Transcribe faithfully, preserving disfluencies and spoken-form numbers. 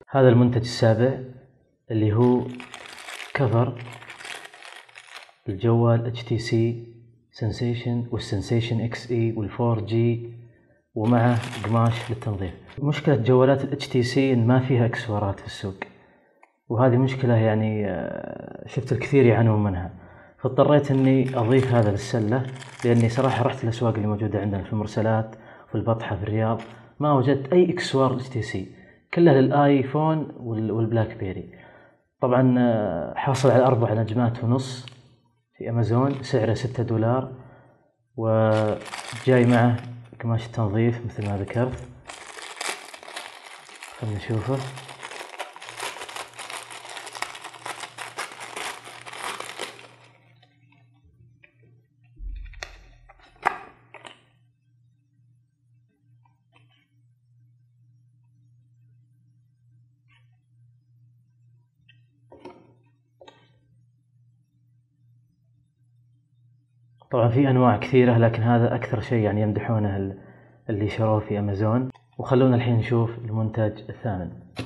هذا المنتج السابع اللي هو كفر الجوال اتش تي سي سنسيشن والسنسيشن اكس اي والفور جي ومعه قماش للتنظيف. مشكلة جوالات الاتش تي سي ان ما فيها اكسسوارات في السوق، وهذه مشكلة يعني شفت الكثير يعانون منها، فاضطريت اني اضيف هذا للسلة، لاني صراحة رحت الاسواق اللي موجودة عندنا في المرسلات في البطحة في الرياض ما وجدت اي اكسسوار اتش تي سي، كلها للايفون والبلاك بيري. طبعا حاصل على اربع نجمات ونص في امازون، سعره ستة دولار، وجاي معه قماش التنظيف مثل ما ذكرت. خلنا نشوفه. طبعا في انواع كثيرة، لكن هذا اكثر شيء يعني يمدحونه اللي شروه في امازون. وخلونا الحين نشوف المنتج الثامن.